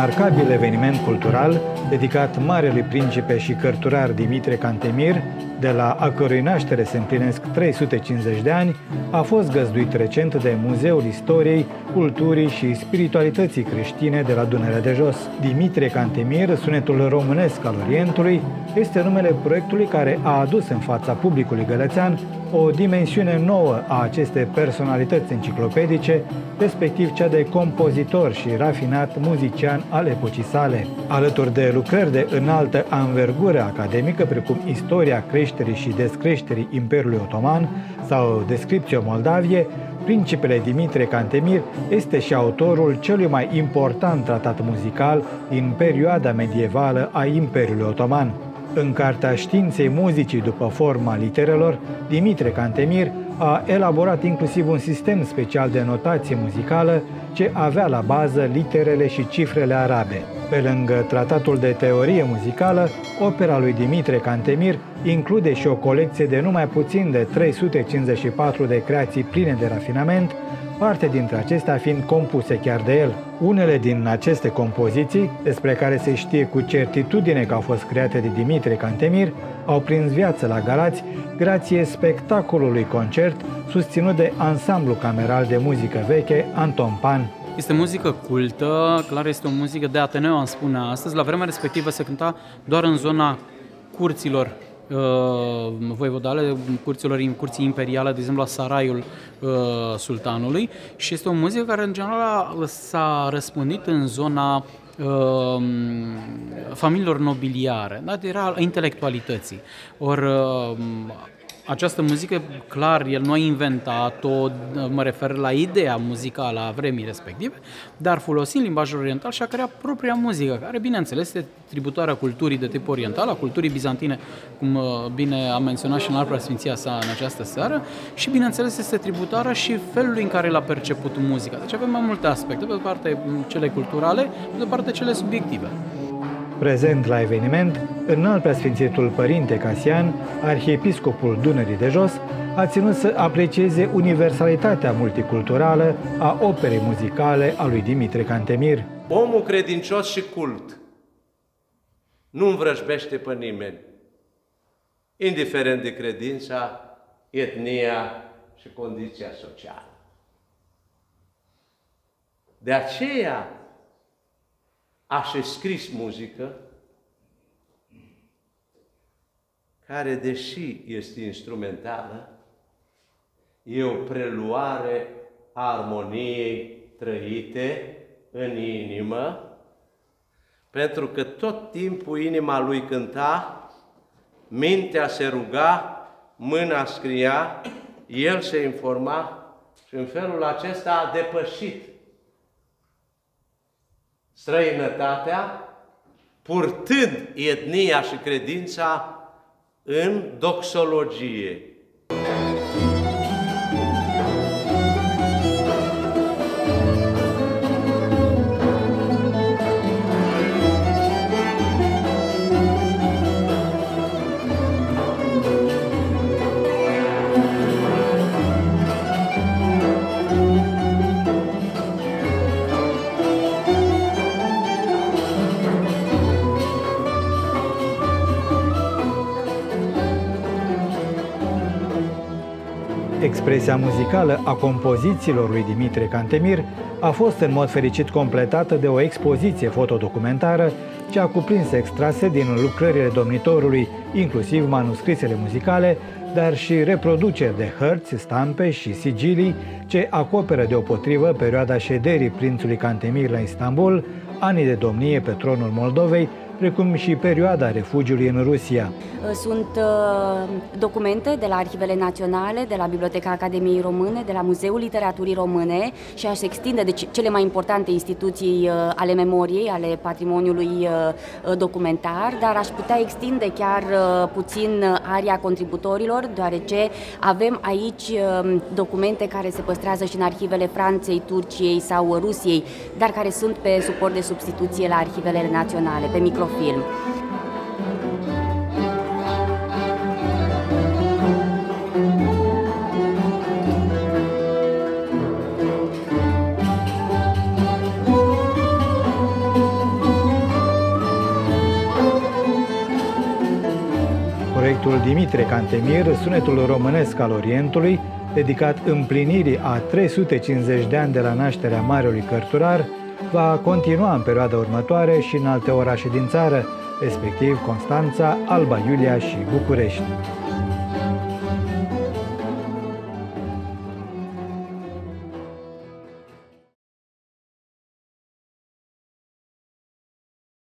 remarcabil eveniment cultural dedicat marelui principe și cărturar Dimitrie Cantemir, de a cărui naștere se împlinesc 350 de ani, a fost găzduit recent de Muzeul Istoriei, Culturii și Spiritualității Creștine de la Dunărea de Jos. Dimitrie Cantemir, sunetul românesc al Orientului, este numele proiectului care a adus în fața publicului gălățean o dimensiune nouă a acestei personalități enciclopedice, respectiv cea de compozitor și rafinat muzician al epocii sale. Alături de lucrări de înaltă anvergură academică, precum Istoria creșterii și descreșterii Imperiului Otoman sau Descriptio Moldavie, principele Dimitrie Cantemir este și autorul celui mai important tratat muzical din perioada medievală a Imperiului Otoman. În Cartea Științei Muzicii după forma literelor, Dimitrie Cantemir a elaborat inclusiv un sistem special de notație muzicală ce avea la bază literele și cifrele arabe. Pe lângă tratatul de teorie muzicală, opera lui Dimitrie Cantemir include și o colecție de numai puțin de 354 de creații pline de rafinament, parte dintre acestea fiind compuse chiar de el. Unele din aceste compoziții, despre care se știe cu certitudine că au fost create de Dimitrie Cantemir, au prins viață la Galați grație spectacolului concert susținut de Ansamblu Cameral de Muzică Veche Anton Pan. Este muzică cultă, clar este o muzică de Ateneu, am spune astăzi. La vremea respectivă se cânta doar în zona curților voivodale, curții imperiale, de exemplu la Saraiul Sultanului, și este o muzică care în general s-a răspândit în zona familiilor nobiliare, da? Era intelectualității. Ori această muzică, clar, el nu a inventat-o, mă refer la ideea muzicală a vremii respective, dar folosind limbajul oriental și-a creat propria muzică, care, bineînțeles, este tributară culturii de tip oriental, a culturii bizantine, cum bine a menționat și în alt preasfinția sa în această seară, și, bineînțeles, este tributară și felului în care l-a perceput muzica. Deci avem mai multe aspecte, pe de parte cele culturale, pe de parte cele subiective. Prezent la eveniment, înalt preasfințitul Părinte Casian, arhiepiscopul Dunării de Jos, a ținut să aprecieze universalitatea multiculturală a operei muzicale a lui Dimitrie Cantemir. Omul credincios și cult nu învrăjbește pe nimeni, indiferent de credința, etnia și condiția socială. De aceea a și scris muzică care, deși este instrumentală, e o preluare a armoniei trăite în inimă, pentru că tot timpul inima lui cânta, mintea se ruga, mâna scria, el se informa și în felul acesta a depășit străinătatea, purtând etnia și credința în doxologie. Expresia muzicală a compozițiilor lui Dimitrie Cantemir a fost în mod fericit completată de o expoziție fotodocumentară ce a cuprins extrase din lucrările domnitorului, inclusiv manuscrisele muzicale, dar și reproduceri de hărți, stampe și sigilii ce acoperă deopotrivă perioada șederii prințului Cantemir la Istanbul, anii de domnie pe tronul Moldovei, precum și perioada refugiului în Rusia. Sunt documente de la Arhivele Naționale, de la Biblioteca Academiei Române, de la Muzeul Literaturii Române și aș extinde de cele mai importante instituții ale memoriei, ale patrimoniului documentar, dar aș putea extinde chiar puțin aria contributorilor, deoarece avem aici documente care se păstrează și în arhivele Franței, Turciei sau Rusiei, dar care sunt pe suport de substituție la Arhivele Naționale, pe microfilm. Dimitrie Cantemir, sunetul românesc al Orientului, dedicat împlinirii a 350 de ani de la nașterea Marelui Cărturar, va continua în perioada următoare și în alte orașe din țară, respectiv Constanța, Alba Iulia și București.